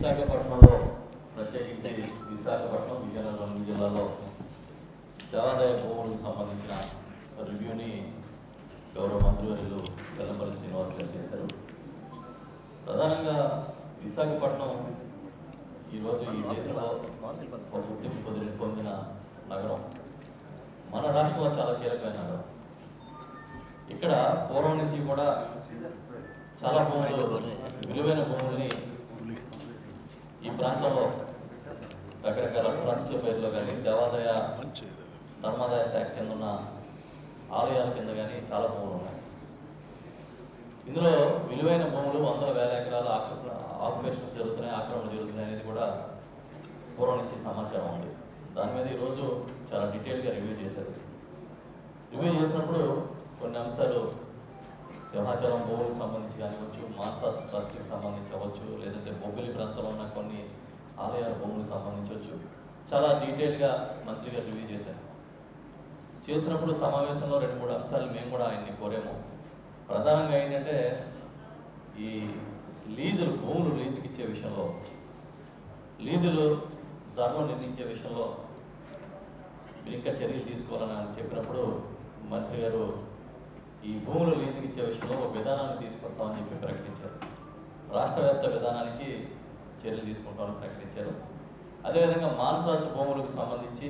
విశాఖపట్నంలో ప్రత్యేకించి విశాఖపట్నం విజయనగరం జిల్లాలో దేవాదాయ భూములకు సంబంధించిన రివ్యూని గౌరవ మంత్రివర్యులు వెల్లంపల్లి శ్రీనివాస్ గారు చేశారు. ప్రధానంగా విశాఖపట్నం ఈరోజు ఈ దేశంలో ఒక గుర్తింపు పొందిన నగరం, మన రాష్ట్రంలో చాలా కీలకమైన నగరం. ఇక్కడ పూర్వం నుంచి కూడా చాలా భూములు, విలువైన భూముల్ని ఈ ప్రాంతంలో రకరకాల ట్రస్ట్ల పేరులో కానీ దేవాదాయ ధర్మాదాయ శాఖ కింద ఉన్న ఆలయాల కింద కానీ చాలా భూములు ఉన్నాయి. ఇందులో విలువైన భూములు వందల వేల ఎకరాల ఆక్యుపేషన్స్ జరుగుతున్నాయి, ఆక్రమణ జరుగుతున్నాయి అనేది కూడా పూర్వం నుంచి సమాచారం ఉంది. దాని మీద ఈరోజు చాలా డీటెయిల్గా రివ్యూ చేశారు. రివ్యూ చేసినప్పుడు కొన్ని అంశాలు సింహాచలం భూములకు సంబంధించి కానివచ్చు, మాన్సాస్ ట్రస్ట్కి సంబంధించి అవ్వచ్చు, లేదంటే బొబ్బిలి ప్రాంతంలో ఉన్న కొన్ని ఆలయాల భూములకు సంబంధించవచ్చు, చాలా డీటెయిల్గా మంత్రి గారు రివ్యూ చేశారు. చేసినప్పుడు సమావేశంలో 2-3 అంశాలు మేము కూడా ఆయన్ని కోరాము. ప్రధానంగా ఏంటంటే ఈ లీజులు, భూములు లీజుకి ఇచ్చే విషయంలో, లీజులు ధర్మం నిర్ణయించే విషయంలో మీరు ఇంకా చర్యలు తీసుకోవాలని చెప్పినప్పుడు మంత్రి గారు ఈ భూములు లీజుకి ఇచ్చే విషయంలో ఒక విధానాన్ని తీసుకొస్తామని చెప్పి ప్రకటించారు. రాష్ట్ర వ్యాప్త విధానానికి చర్యలు తీసుకుంటామని ప్రకటించారు. అదేవిధంగా మాన్సాస్ భూములకు సంబంధించి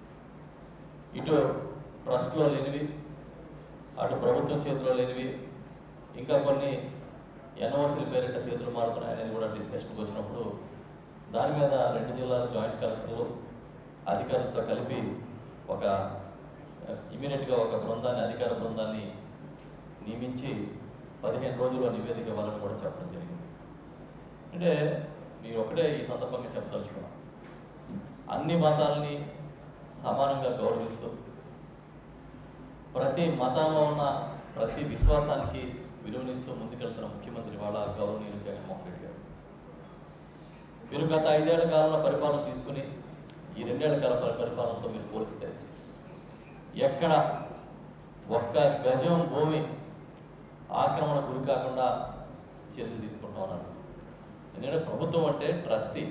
ఇటు ట్రస్ట్లో లేనివి, అటు ప్రభుత్వం చేతిలో లేనివి, ఇంకా కొన్ని ఎన్ఓసీల పేరిట చేతులు మారుతున్నాయనేది కూడా డిస్కషన్కి వచ్చినప్పుడు దాని మీద 2 జిల్లాల జాయింట్ కలెక్టర్లు అధికారులతో కలిపి ఒక ఇమీడియట్గా ఒక బృందాన్ని, అధికార బృందాన్ని నియమించి 15 రోజుల్లో నివేదిక ఇవ్వాలని కూడా చెప్పడం జరిగింది. అంటే మీరు ఒకటే ఈ సందర్భంగా చెప్పదలుచుకున్నాం, అన్ని మతాలని సమానంగా గౌరవిస్తూ ప్రతి మతంలో ఉన్న ప్రతి విశ్వాసానికి విలువనిస్తూ ముందుకెళ్తున్న ముఖ్యమంత్రి వాళ్ళ గౌరవనీయులు జగన్మోహన్ రెడ్డి గారు. మీరు గత 5 ఏళ్ల కాలంలో పరిపాలన తీసుకుని ఈ 2 ఏళ్ల కాల పరిపాలనతో మీరు పోలిస్తే ఎక్కడ ఒక్క గజం భూమి ఆక్రమణ గురి కాకుండా చర్యలు తీసుకుంటా ఉన్నారు. ఎందుకంటే ప్రభుత్వం అంటే ట్రస్టీ,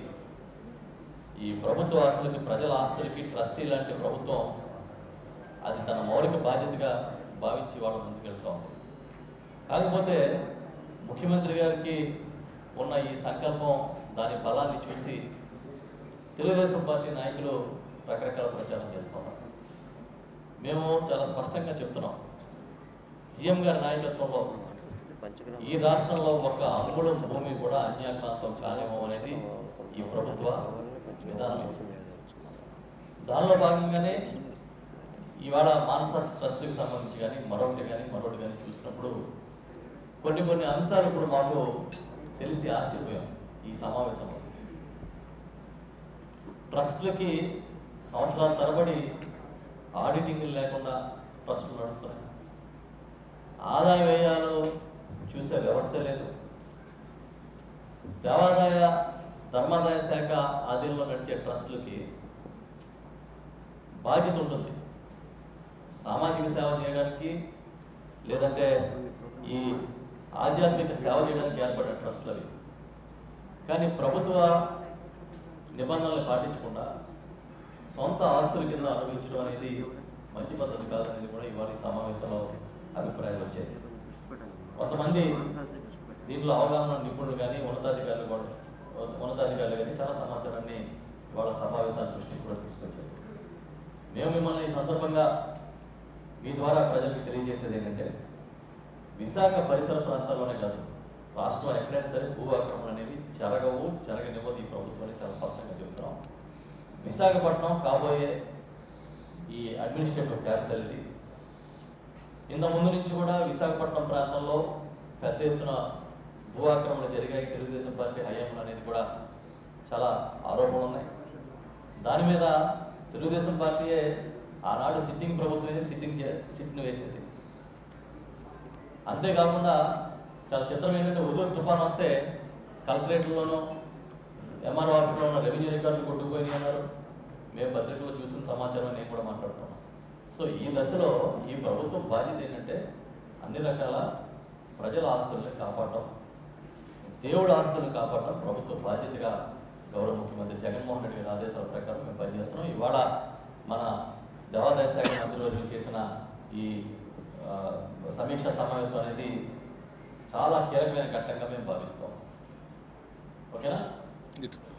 ఈ ప్రభుత్వ ఆస్తులకి, ప్రజల ఆస్తులకి ట్రస్టీ లాంటి ప్రభుత్వం అది తన మౌలిక బాధ్యతగా భావించి వాళ్ళ ముందుకెళ్తూ ఉంది. కాకపోతే ముఖ్యమంత్రి గారికి ఉన్న ఈ సంకల్పం, దాని బలాన్ని చూసి తెలుగుదేశం పార్టీ నాయకులు రకరకాల ప్రచారం చేస్తున్నారు. మేము చాలా స్పష్టంగా చెప్తున్నాం, సీఎం గారి నాయకత్వంలో ఈ రాష్ట్రంలో ఒక అంగుళం భూమి కూడా అన్యాక్రాంతం కాలేమో అనేది ఈ ప్రభుత్వ విధానం. దానిలో భాగంగానే ఇవాళ మాన్సాస్ ట్రస్ట్కి సంబంధించి కానీ మరొకటి కానీ చూసినప్పుడు కొన్ని అంశాలు ఇప్పుడు మాకు తెలిసి ఆశ్చర్యపోయాం. ఈ సమావేశంలో ట్రస్ట్లకి సంవత్సరాల తరబడి ఆడిటింగ్లు లేకుండా ట్రస్టులు నడుస్తున్నాయి. ఆదాయ వ్యయాలు చూసే వ్యవస్థ లేదు. దేవాదాయ ధర్మాదాయ శాఖ ఆధీనంలో నడిచే ట్రస్టులకి బాధ్యత ఉంటుంది, సామాజిక సేవ చేయడానికి, లేదంటే ఈ ఆధ్యాత్మిక సేవ చేయడానికి ఏర్పడిన ట్రస్టులు అవి. కానీ ప్రభుత్వ నిబంధనలు పాటించకుండా సొంత ఆస్తుల కింద అనుభవించడం అనేది మంచి పద్ధతి కాదనేది కూడా ఇవాళ ఈ సమావేశంలో అభిప్రాయాలు వచ్చాయి. కొంతమంది దీంట్లో అవగాహన నిపుణులు కానీ ఉన్నతాధికారులు కానీ చాలా సమాచారాన్ని ఇవాళ సమావేశాన్ని దృష్టికి కూడా తీసుకొచ్చారు. మేము మిమ్మల్ని ఈ సందర్భంగా మీ ద్వారా ప్రజలకు తెలియజేసేది ఏంటంటే, విశాఖ పరిసర ప్రాంతాల్లోనే కాదు, రాష్ట్రం ఎక్కడైనా సరే భూ ఆక్రమణ అనేవి జరగనివ్వదు ఈ ప్రభుత్వాన్ని చాలా స్పష్టంగా చెబుతున్నాం. విశాఖపట్నం కాబోయే ఈ అడ్మినిస్ట్రేటివ్ క్యాపిటల్ ఇది. ఇంత ముందు నుంచి కూడా విశాఖపట్నం ప్రాంతంలో పెద్ద ఎత్తున భూ ఆక్రమణ జరిగాయి తెలుగుదేశం పార్టీ హయాంలో అనేది కూడా చాలా ఆరోపణలు ఉన్నాయి. దాని మీద తెలుగుదేశం పార్టీయే ఆనాడు సిట్టింగ్ ప్రభుత్వమే సిట్ను వేసింది. అంతేకాకుండా చాలా చిత్రం ఏంటంటే, ఉదూరు తుఫాన్ వస్తే కలెక్టరేట్లోనూ ఎంఆర్ఓ ఆఫీస్లో ఉన్న రెవెన్యూ రికార్డులు కొట్టుకుపోయి అన్నారు. మేము పత్రికల్లో చూసిన సమాచారం నేను కూడా మాట్లాడుతున్నాం. సో ఈ దశలో ఈ ప్రభుత్వం బాధ్యత ఏంటంటే అన్ని రకాల ప్రజల ఆస్తుల్ని కాపాడటం, దేవుడు ఆస్తులను కాపాడడం ప్రభుత్వ బాధ్యతగా గౌరవ ముఖ్యమంత్రి జగన్మోహన్ రెడ్డి గారి ఆదేశాల ప్రకారం మేము పనిచేస్తున్నాం. ఇవాళ మన దేవాదాయ శాఖ మంత్రివర్గం చేసిన ఈ సమీక్షా సమావేశం అనేది చాలా కీలకమైన ఘట్టంగా మేము భావిస్తాం. ఓకేనా?